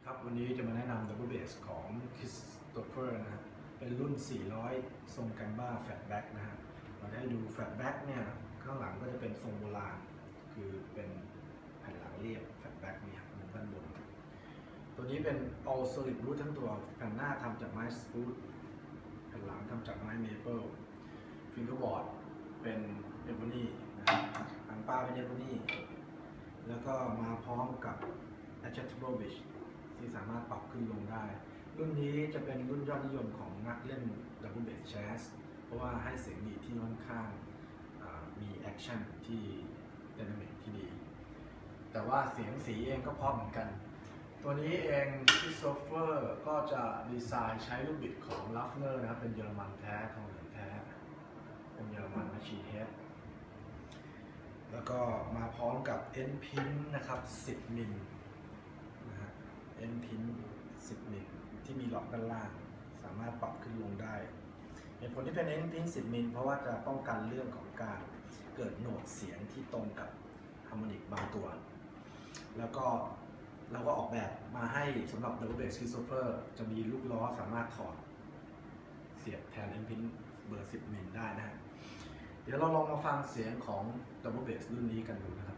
ครับวันนี้จะมาแนะนำ Double Bass ของ Christopher นะฮะเป็นรุ่น 400 ทรงแกมบ้าแฟลตแบ็กนะฮะเราได้ดูแฟลตแบ็กเนี่ยข้างหลังก็จะเป็นทรงโบราณคือเป็นแผ่นหลังเรียบแฟลตแบ็กเนี่ยเหมือนด้านบนตัวนี้เป็น all solid wood ทั้งตัวแผ่นหน้าทำจากไม้สปรูซแผ่นหลังทำจากไม้เมเปิลฟิงเกอร์บอร์ดเป็นเอโบนีนะครับหางปลาเป็นเอโบนีแล้วก็มาพร้อมกับ adjustable bridge ที่สามารถปรับขึ้นลงได้รุ่นนี้จะเป็นรุ่นยอดนิยมของนักเล่น Double Bass Jazz เพราะว่าให้เสียงดีที่ค่อนข้างมีแอคชั่นที่ไดนามิกที่ดีแต่ว่าเสียงสีเองก็เพราะเหมือนกันตัวนี้เองที่โซเฟอร์ก็จะดีไซน์ใช้ลูกบิดของ Lafner นะครับเป็นเยอรมันแท้ทองเหลืองแท้เป็นเยอรมัน Machine Head แล้วก็มาพร้อมกับ End Pin นะครับ10 มิลนะฮะ End Pin 10 มิลที่มีหลอดด้านล่างสามารถปรับขึ้นลงได้เหตุผลที่เป็น End Pin 10 มิลเพราะว่าจะป้องกันเรื่องของการเกิดโหนดเสียงที่ตรงกับฮาร์โมนิกบางตัวแล้วก็เราก็ออกแบบมาให้สำหรับ Double Bass Christopher จะมีลูกล้อสามารถถอดเสียบแทน End Pin เบอร์ 10 มิลได้นะฮะเดี๋ยวเราลองมาฟังเสียงของ Double Bass รุ่นนี้กันดูนะครับ